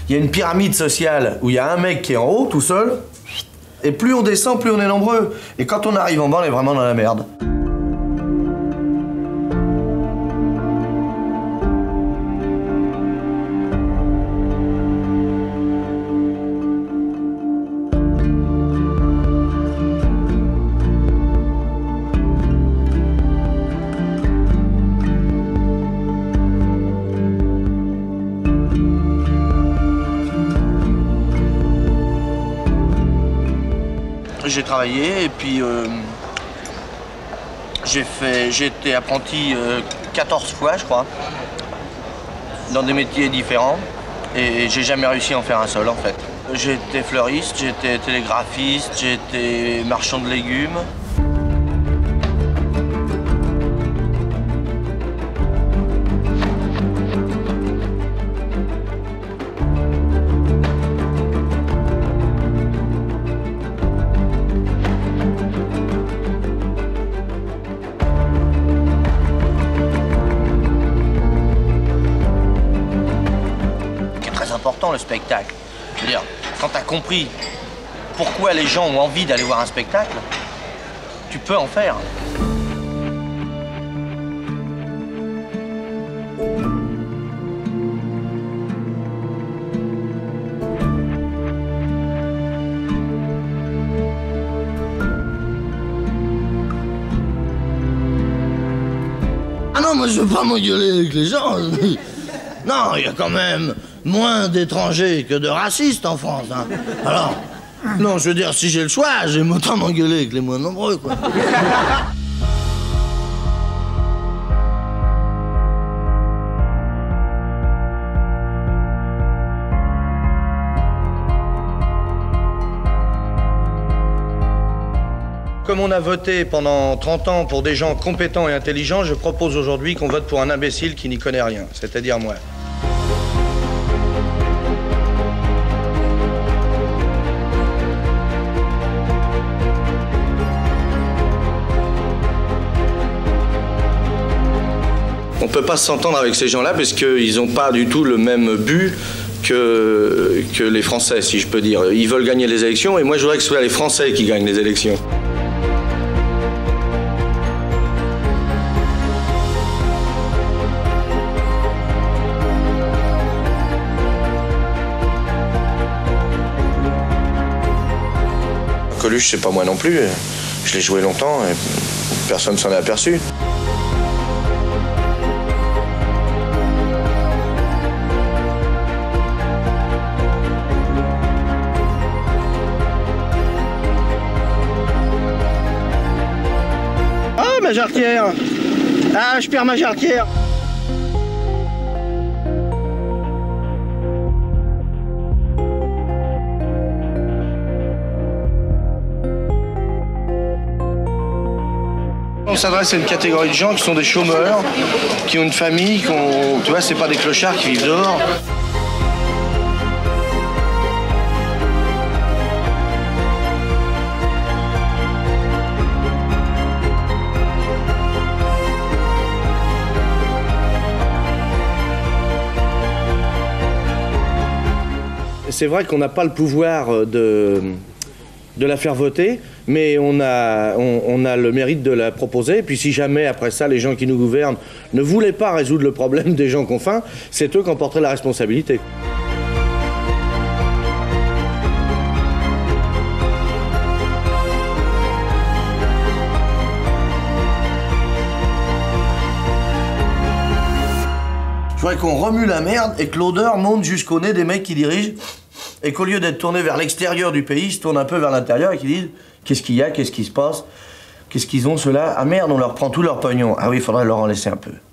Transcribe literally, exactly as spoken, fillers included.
il y a une pyramide sociale où il y a un mec qui est en haut, tout seul, et plus on descend, plus on est nombreux. Et quand on arrive en bas, on est vraiment dans la merde. J'ai travaillé et puis euh, j'ai fait, j'ai été apprenti euh, quatorze fois, je crois, dans des métiers différents et j'ai jamais réussi à en faire un seul en fait. J'ai été fleuriste, j'ai été télégraphiste, j'ai été marchand de légumes. Important le spectacle. Je veux dire, quand tu as compris pourquoi les gens ont envie d'aller voir un spectacle, tu peux en faire. Ah non, moi je veux pas m'engueuler avec les gens. Non, il y a quand même moins d'étrangers que de racistes en France, hein. Alors, non, je veux dire, si j'ai le choix, j'aime autant m'engueuler avec les moins nombreux, quoi. Comme on a voté pendant trente ans pour des gens compétents et intelligents, je propose aujourd'hui qu'on vote pour un imbécile qui n'y connaît rien, c'est-à-dire moi. On ne peut pas s'entendre avec ces gens-là parce qu'ils n'ont pas du tout le même but que, que les Français, si je peux dire. Ils veulent gagner les élections et moi je voudrais que ce soit les Français qui gagnent les élections. Coluche, c'est pas moi non plus. Je l'ai joué longtemps et personne ne s'en est aperçu. Ah, ma jarretière! Ah, je perds ma jarretière! On s'adresse à une catégorie de gens qui sont des chômeurs, qui ont une famille, qui ont... tu vois, c'est pas des clochards qui vivent dehors. C'est vrai qu'on n'a pas le pouvoir de... de la faire voter, mais on a, on, on a le mérite de la proposer. Et puis si jamais, après ça, les gens qui nous gouvernent ne voulaient pas résoudre le problème des gens qui ont faim, c'est eux qui en porteraient la responsabilité. Je voudrais qu'on remue la merde et que l'odeur monte jusqu'au nez des mecs qui dirigent. Et qu'au lieu d'être tournés vers l'extérieur du pays, ils se tournent un peu vers l'intérieur et qu'ils disent qu'est-ce qu'il y a, qu'est-ce qui se passe, qu'est-ce qu'ils ont ceux-là. Ah merde, on leur prend tout leur pognon. Ah oui, il faudrait leur en laisser un peu.